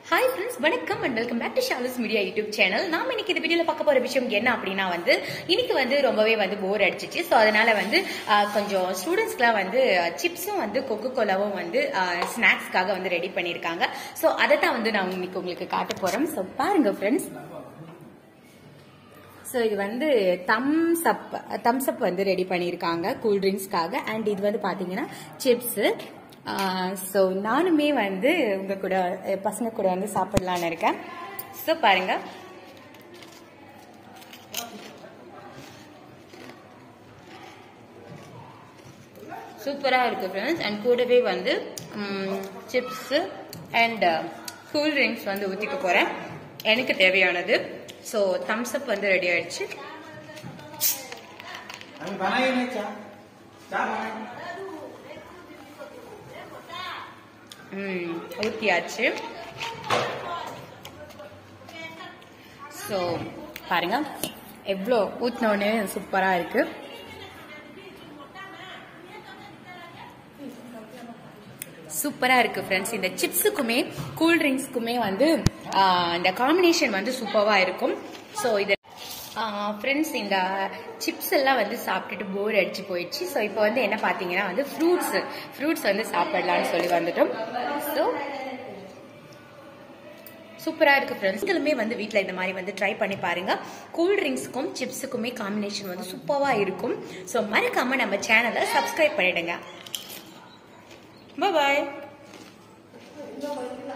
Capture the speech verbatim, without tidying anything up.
Hi friends, வணக்கம் and welcome back to Shalu's Media YouTube channel. நாம இன்னைக்கு இந்த வீடியோல பார்க்க போற விஷயம் என்ன அப்படினா வந்து இன்னைக்கு வந்து ரொம்பவே வந்து போர் அடிச்சிச்சு. சோ அதனால வந்து கொஞ்சம் ஸ்டூடண்ட்ஸ்க்குலாம் வந்து சிப்ஸும் வந்து கோகோ கோலாவும் வந்து ஸ்நாக்ஸ்க்காக வந்து ரெடி பண்ணிருக்காங்க. சோ அத தான் வந்து நான் இன்னைக்கு உங்களுக்கு காட்ட போறேன். சோ பாருங்க friends. சோ இது வந்து தம்ஸ் அப் தம்ஸ் அப் வந்து ரெடி பண்ணிருக்காங்க கூல் ட்ரிங்க்ஸ்க்காக. அண்ட் இது வந்து பாத்தீங்கன்னா சிப்ஸ். ஸோ நானுமே வந்து உங்க கூட பசங்க கூட வந்து சாப்பிடலான்னு இருக்கேன். ஸோ பாருங்க, சூப்பரா இருக்கு ஃப்ரெண்ட்ஸ். அண்ட் கூடவே வந்து சிப்ஸ் அண்ட் கூல் ட்ரிங்க்ஸ் வந்து ஊற்றிக்க போறேன் எனக்கு தேவையானது. ஸோ தம்ஸ் அப் வந்து ரெடி ஆயிடுச்சு. ம் ஊற்றியாச்சு. ஸோ பாருங்க எவ்வளோ ஊற்றினோன்னு சூப்பராக இருக்கு. சூப்பராக இருக்கு ஃப்ரெண்ட்ஸ். இந்த சிப்ஸுக்குமே கூல் ட்ரிங்க்ஸ்க்குமே வந்து இந்த காம்பினேஷன் வந்து சூப்பராக இருக்கும். ஸோ இது ஃப்ரெண்ட்ஸ், இந்த சிப்ஸ் எல்லாம் வந்து சாப்பிட்டுட்டு போர் அடிச்சு போயிடுச்சு. ஸோ இப்போ வந்து என்ன பார்த்தீங்கன்னா வந்து ஃப்ரூட்ஸ் ஃப்ரூட்ஸ் வந்து சாப்பிடலான்னு சொல்லி வந்துட்டோம். ஸோ சூப்பராக இருக்கு ஃப்ரெண்ட்ஸ். நீங்களுமே வந்து வீட்டில் இந்த மாதிரி வந்து ட்ரை பண்ணி பாருங்க. கூல் ட்ரிங்க்ஸுக்கும் சிப்ஸுக்குமே காம்பினேஷன் வந்து சூப்பராக இருக்கும். ஸோ மறக்காம நம்ம சேனலை சப்ஸ்கிரைப் பண்ணிடுங்க. பாய்.